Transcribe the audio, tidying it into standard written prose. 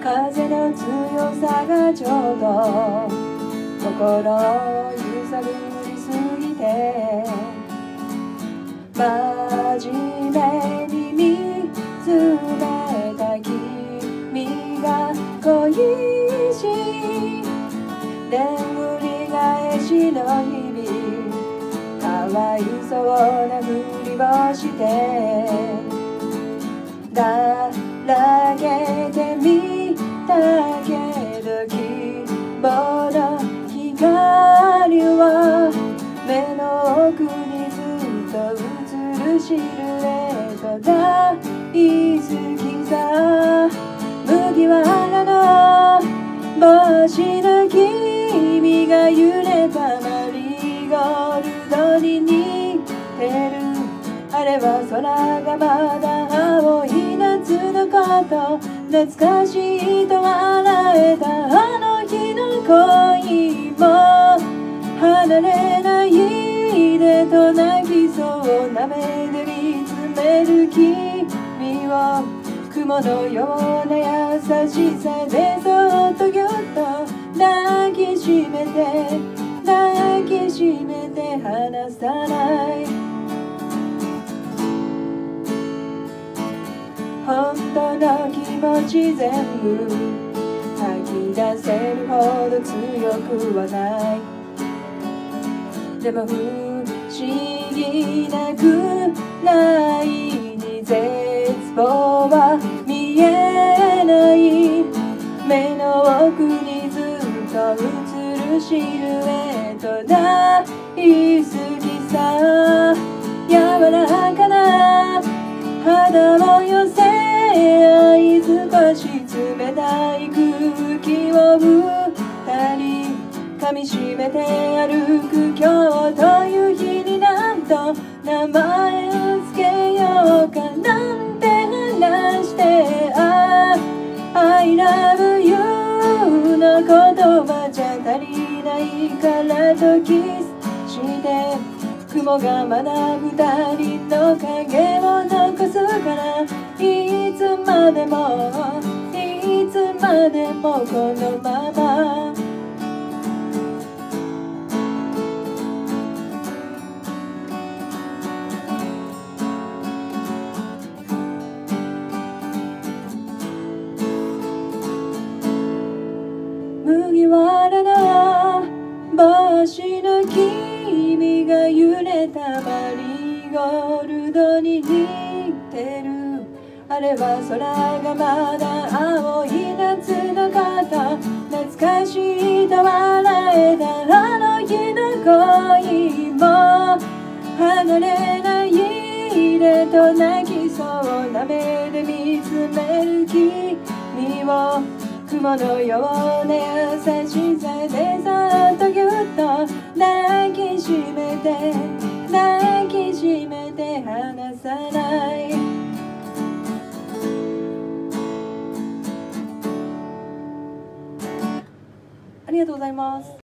風の強さがちょうど心を揺さぶりすぎて、真面目に見つめた君が恋しい眠り返しの日々、かわいそうなふりをしてだらけてみたけど、希望の光は目の奥にずっと映るシルエット、大好きさ麦わらの帽子の君が揺れたマリーゴールドに似てる。あれは空がまだ青い夏のこと、懐かしいと笑えたあの日の恋も離れないでと泣きそうな目で見つめる君を、雲のような優しさでそっとぎゅっと抱きしめて抱きしめて離さない。本当の気持ち全部吐き出せるほど強くはない。でも不思議なくらいに絶望は見えない。目の奥にずっと映るシルエット、大好きさ柔らかな肌を寄せ合い、少し冷たい空気を二人噛みしめて歩く今日という日に、なんと名前をつけようかなんて話して、I love you の言葉じゃ足りないからとキスして、雲がまだ二人の影を残すから、いつまでもいつまでもこのまま。麦わらの帽子の君が揺れたマリーゴールドに似てる。あれは空がまだ青い夏のこと、懐かしいと笑えたあの日の恋も離れないでと泣きそうな目で見つめる君を、雲のような優しさでそっとぎゅっと抱きしめて抱きしめて離さない。ありがとうございます。